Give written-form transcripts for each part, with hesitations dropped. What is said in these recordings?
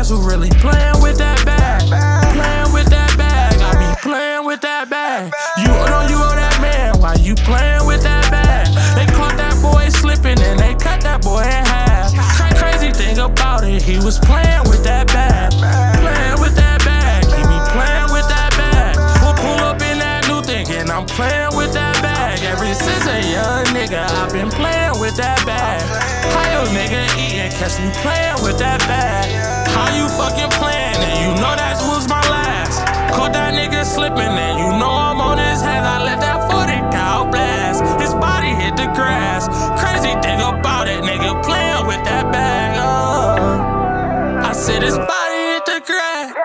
ass who really playing with that bag. Playing with that bag, I be playing with that bag. You know you owe that man, why you playing with that bag? They caught that boy slipping and they cut that boy in half. Crazy thing about it, he was playing with that bag. Playing with that bag, he be playing with that bag. Pull up in that new thing and I'm playing with that bag. Ever since a young nigga, I've been playing with that bag. How your nigga eating, catch me playing with that bag. How you fucking playing and you know that was my last. Caught that nigga slipping and you know I'm on his head. I let that 40 cow blast, his body hit the grass. Crazy thing about it, nigga playing with that bag. I said his body hit the grass.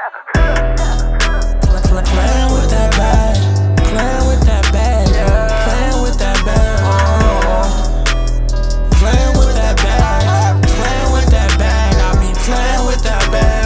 Playing with that bag, playing with that bag, playing with that bag, playing with that bag, playing with that bag. I be playing with that bag,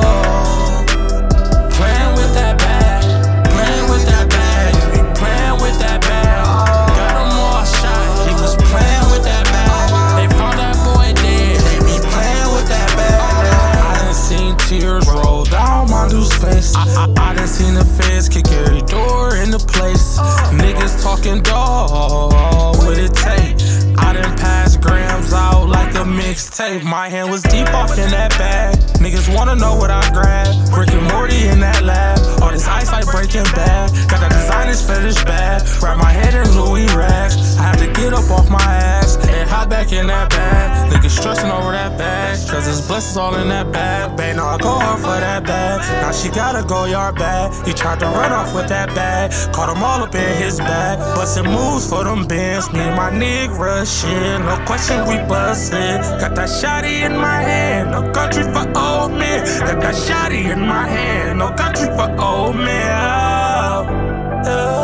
playing with that bag, playing with that bag. You be playing with that bag. Got him all shot, he was playing with that bag. They found that boy dead, they be playing with that bag. I done seen tears roll down my dude's face. I done seen the feds kick every door in the place. Niggas talking dog, what it take? I done passed grams out like a mixtape. My hand was deep off in that bag. Niggas wanna know what I grabbed. Rick and Morty in that lab. All this ice like Breaking Bad. Got that designer's fetish bag. Wrap my head in Louis rags. I had to get up off my ass and hop back in that bag. Niggas stressing over that bag, cause his blessings all in that bag. Babe, now I go hard for that bag. Now she gotta go yard bag. He tried to run off with that bag. Caught him all up in his bag. Bustin' moves for them bands. Me and my nigga shit. No question we bustin'. Got that shotty in my hand. No country for old men. Got that shotty in my hand. No country for old men.